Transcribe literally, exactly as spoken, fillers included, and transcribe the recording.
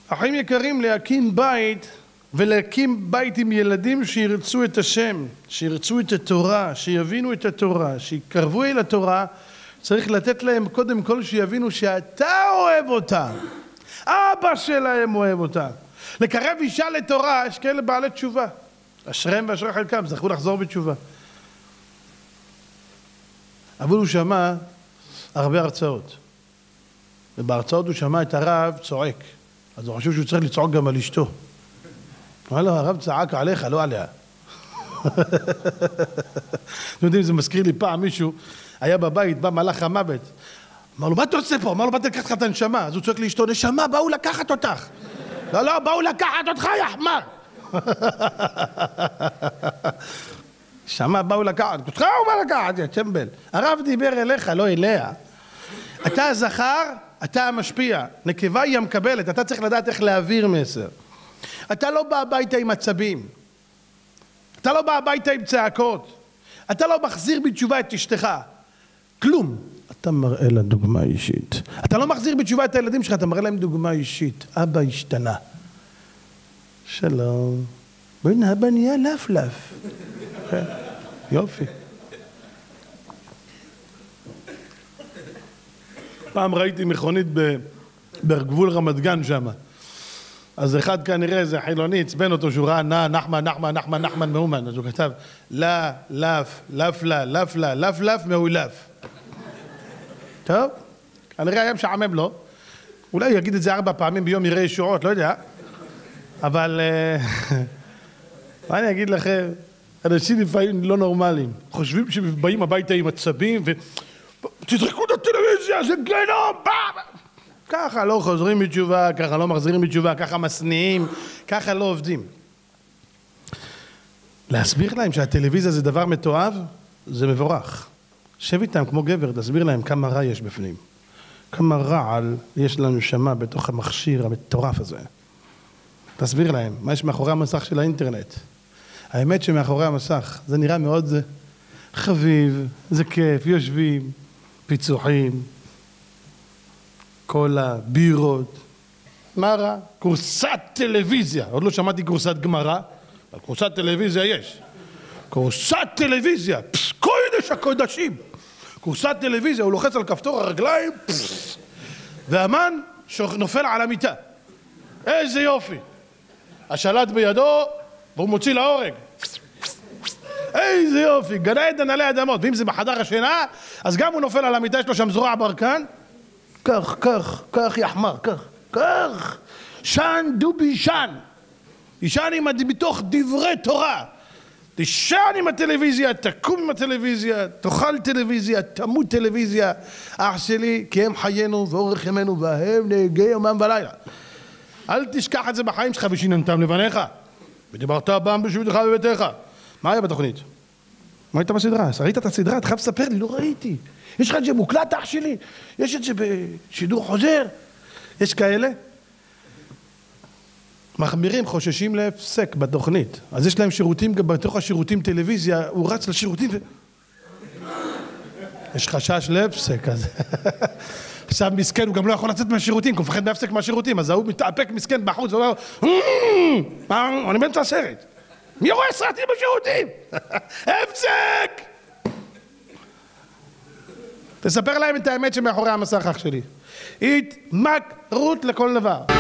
אחים יקרים, להקים בית ולהקים בית עם ילדים שירצו את השם, שירצו את התורה, שיבינו את התורה, שיקרבו אל התורה, צריך לתת להם קודם כל שיבינו שאתה אוהב אותה, אבא שלהם אוהב אותה. לקרב אישה לתורה, יש כאלה בעלי תשובה, אשריהם ואשרי חלקם, זכו לחזור בתשובה. אבל הוא שמע הרבה הרצאות, ובהרצאות הוא שמע את הרב צועק, אז הוא חושב שהוא צריך לצעוק גם על אשתו. אמר לו, הרב צעק עליך, לא עליה. אתם יודעים, זה מזכיר לי פעם מישהו, היה בבית, בא מלאך המוות. אמר לו, מה אתה עושה פה? אמר לו, באתי לקחת לך את הנשמה. אז הוא צועק לאשתו, נשמה, באו לקחת אותך. לא, לא, באו לקחת אותך, יחמר. נשמה, באו לקחת. אותך הוא בא לקחת, יא טמבל. הרב דיבר אליך, לא אליה. אתה הזכר, אתה המשפיע. נקבה היא המקבלת, אתה צריך לדעת איך להעביר מסר. אתה לא בא הביתה עם עצבים. אתה לא בא הביתה עם צעקות. אתה לא מחזיר בתשובה את אשתך. כלום. אתה מראה לה דוגמה אישית. אתה לא מחזיר בתשובה את הילדים שלך, אתה מראה להם דוגמה אישית. אבא השתנה. שלום. בואי אבא נהיה לף לף. יופי. פעם ראיתי מכונית בגבול רמת גן שם. אז אחד כנראה איזה חילוני עצבן אותו שהוא ראה נע, נחמן, נחמן, נחמן, נחמן, מאומן. אז הוא כתב, לה, לף, לף, לה, לף, לה, לף, לף, מאולף. טוב, כנראה היה משעמם לו. אולי הוא יגיד את זה ארבע פעמים ביום יראה ישועות, לא יודע. אבל, מה אני אגיד לכם? אנשים לפעמים לא נורמליים. חושבים שבאים הביתה עם עצבים ו... תזרקו את הטלוויזיה, זה גנום, בא! ככה לא חוזרים בתשובה, ככה לא מחזירים בתשובה, ככה מסניעים, ככה לא עובדים. להסביר להם שהטלוויזיה זה דבר מתועב, זה מבורך. שב איתם כמו גבר, תסביר להם כמה רע יש בפנים. כמה רעל יש לנו שמה בתוך המכשיר המטורף הזה. תסביר להם, מה יש מאחורי המסך של האינטרנט. האמת שמאחורי המסך, זה נראה מאוד חביב, זה כיף, יושבים, פיצוחים, קולה, בירות. מה רע? קורסת טלוויזיה. עוד לא שמעתי קורסת גמרא, אבל קורסת טלוויזיה יש. קורסת טלוויזיה, פס, קודש הקודשים. קורסת טלוויזיה, הוא לוחץ על כפתור הרגליים, פס, והמן נופל על המיטה. איזה יופי. השלט בידו, והוא מוציא להורג. איזה יופי, גן עדן עלי אדמות. ואם זה בחדר השינה, אז גם הוא נופל על המיטה, יש לו שם זרוע ברקן. כך, כך, כך יחמר, כך, כך. שן דובי שן. ישן עם מתוך דברי תורה. תשן עם הטלוויזיה, תקום עם הטלוויזיה, תאכל טלוויזיה, תמות טלוויזיה. אח שלי, כי הם חיינו ואורך ימינו, והם נהגי יומם ולילה. אל תשכח את זה בחיים שלך ושיננתם לבניך. ודיברת בם בשבתך בביתך. מה היה בתוכנית? מה הייתה בסדרה? ראית את הסדרה? אתה חייב לספר לי, לא ראיתי. יש לך את זה מוקלט, אח שלי? יש את זה בשידור חוזר? יש כאלה? מחמירים חוששים להפסק בתוכנית. אז יש להם שירותים, בתוך השירותים טלוויזיה, הוא רץ לשירותים ו... יש חשש להפסק, אז... עכשיו מסכן, הוא גם לא יכול לצאת מהשירותים, כי הוא מפחד להפסק מהשירותים, אז הוא מתאפק מסכן בחוץ, הוא אומר, אני באמצע הסרט. מי רואה סרטים בשירותים? הפסק! תספר להם את האמת שמאחורי המסך, אח שלי. התמכרות לכל דבר.